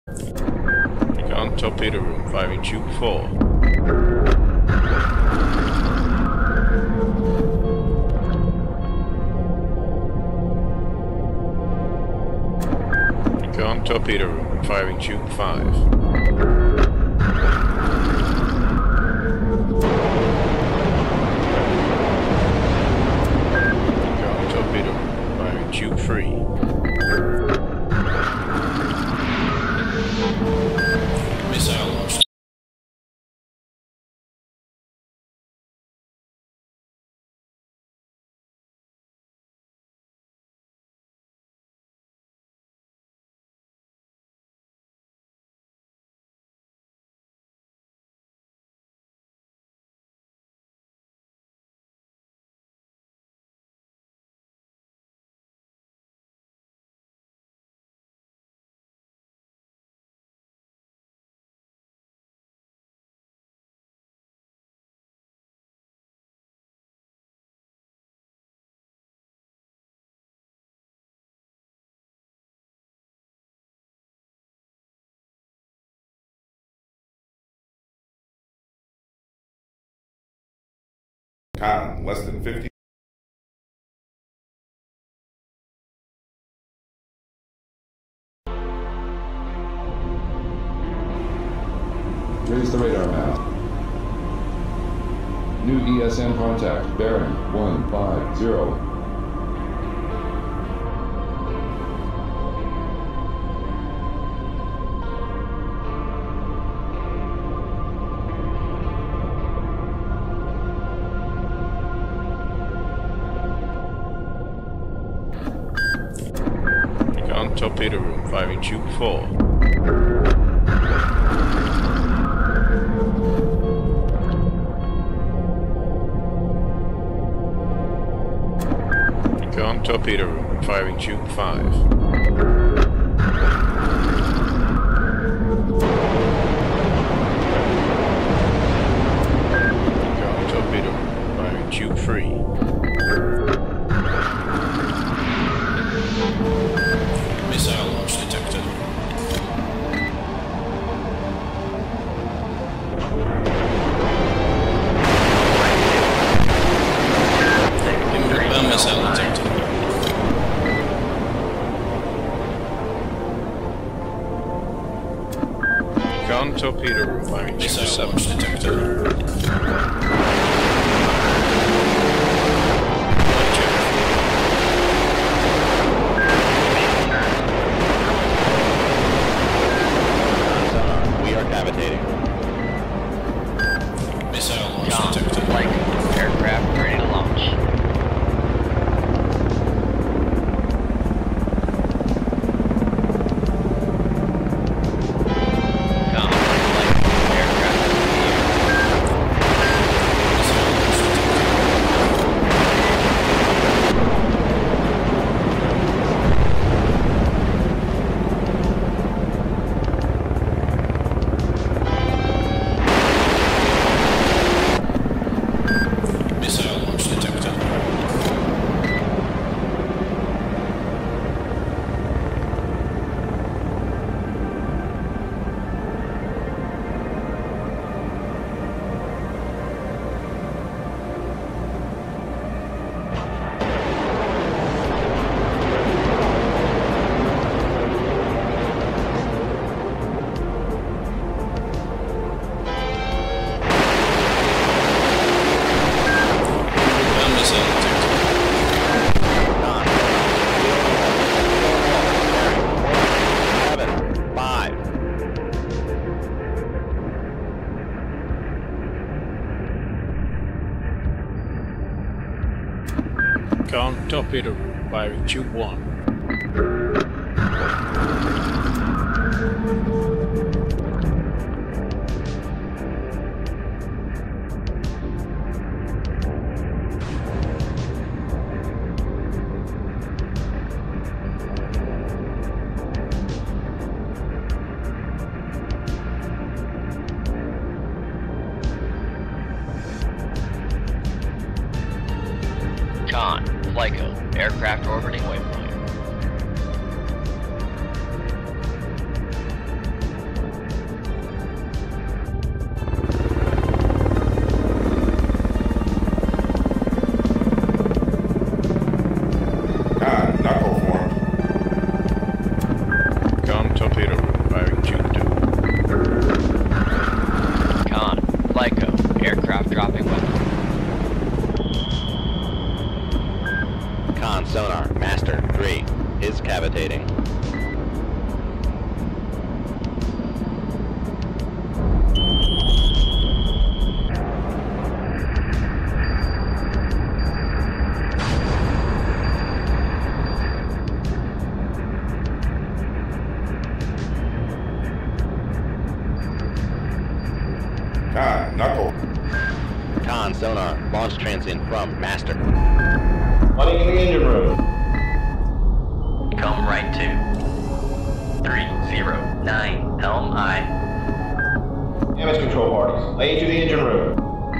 Recon torpedo room, firing tube 4. Recon torpedo room, firing tube 5. Tube 3. Missile launched. Less than 50. Raise the radar mast. New ESM contact, bearing 150. Torpedo room, firing tube 4. Recon torpedo room, firing tube 5. Recon torpedo room, firing tube 3. Missile launch detected. Inbound missile detected. Recon torpedo room, firing tube 7. Missile launch detected. Missile launch detected. Like aircraft ready to launch. Recon torpedo room, firing tube 1. Con, FLYCO, aircraft orbiting waypoint. Con, knuckle. Con, sonar, launch transient from Master. Running in the engine room. Come right to 309 Helm I. Damage control parties. Lay into the engine room.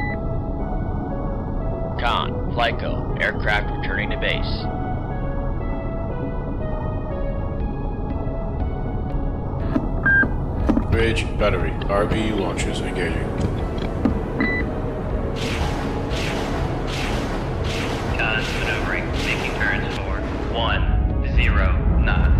Con, Flyco, aircraft returning to base. Bridge, battery, RBU launchers engaging. Con, maneuvering, making turns for 10 knots.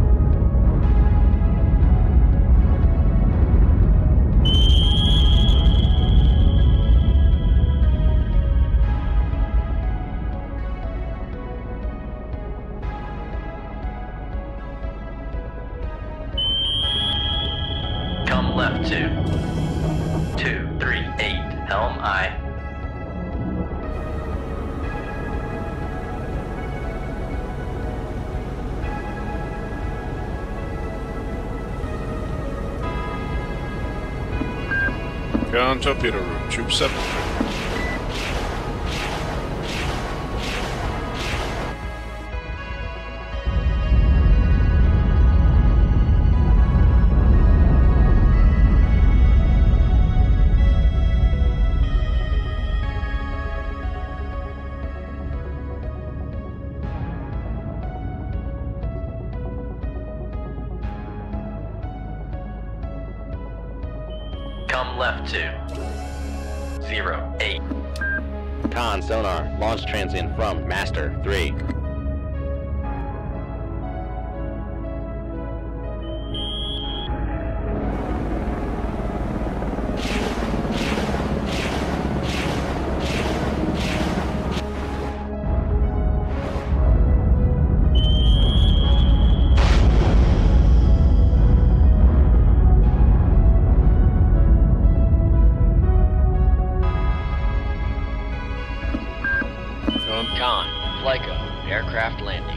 Come left to 238 Helm I. Con, torpedo room, troop 7. Come left to 08. Con, sonar, launch transient from Master 3. Con, Flyco, aircraft landing.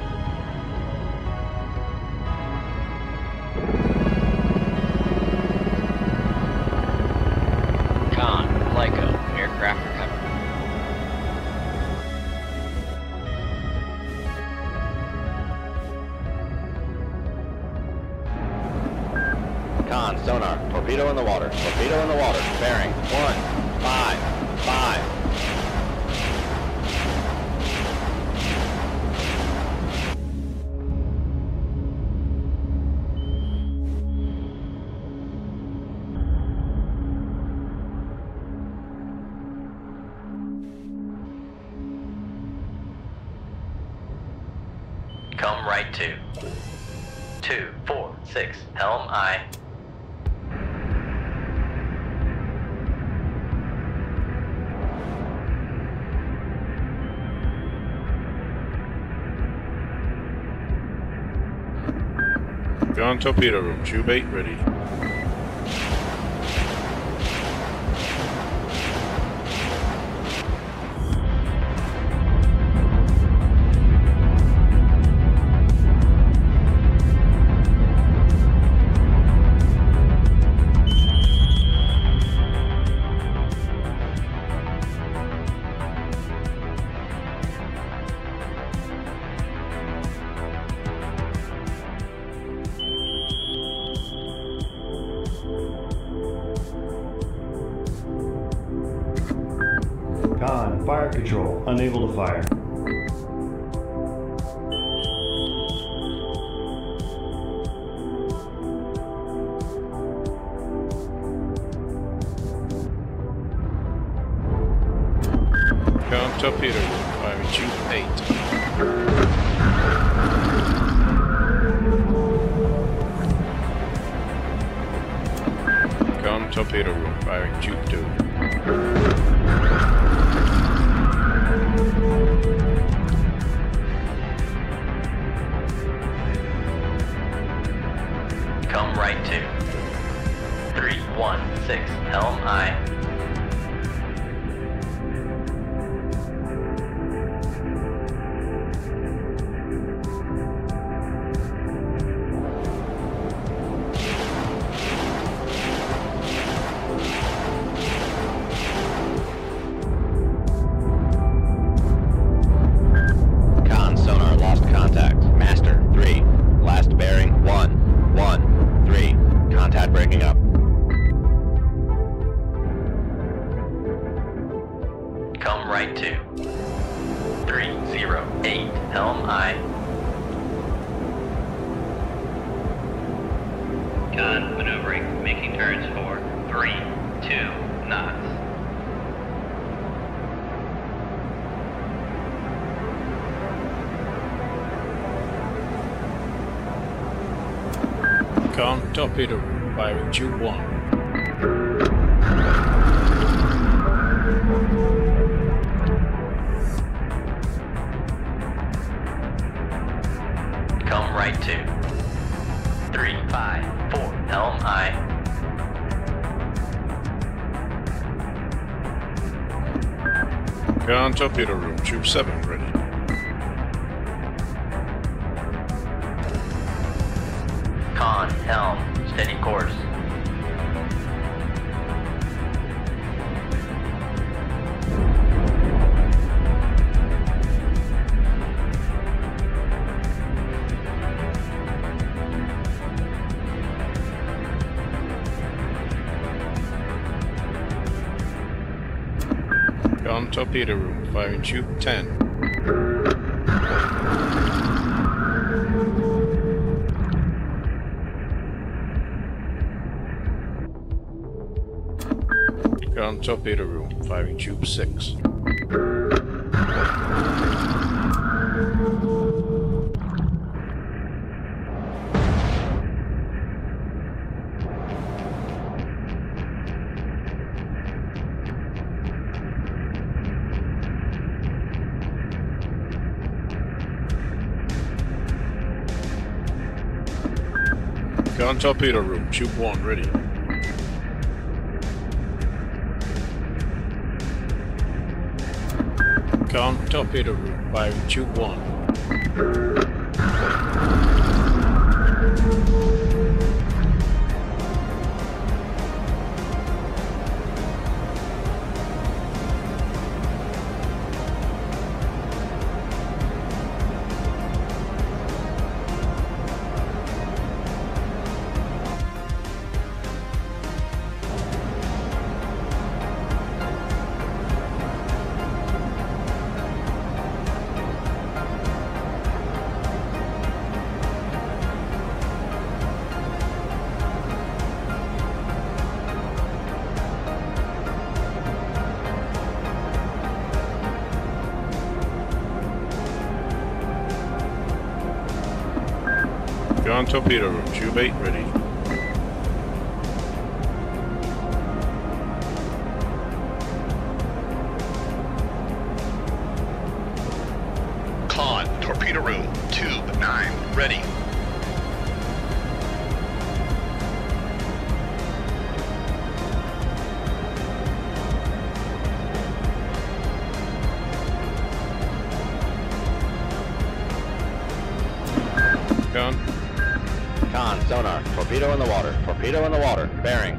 Con, Flyco, aircraft recovered. Con, sonar, torpedo in the water, bearing 155. Come right to 246 Helm I. Con, torpedo room, tube 8 ready. Con, fire control, unable to fire. Con, torpedo room, firing tube 8. Con, torpedo room, firing tube 2. Come right to 316 Helm I. picking up. Come right to 308 Helm I. Con maneuvering, making turns for 3-2 knots. Con torpedo room, firing tube 1. Come right to 354 Helm I. Con torpedo room, tube 7 ready. Con helm, steady course. Con torpedo room, firing tube 10. Con torpedo room, firing tube 6. Con torpedo room, tube 1 ready. Con torpedo room, firing tube 1. Con torpedo room, tube 8 ready. Con torpedo room, tube 9 ready. Con. Con, sonar, torpedo in the water, bearing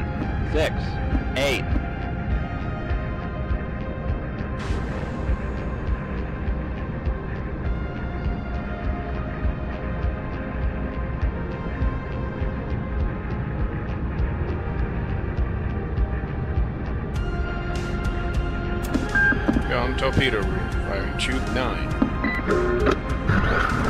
168. Con torpedo room, firing tube 9.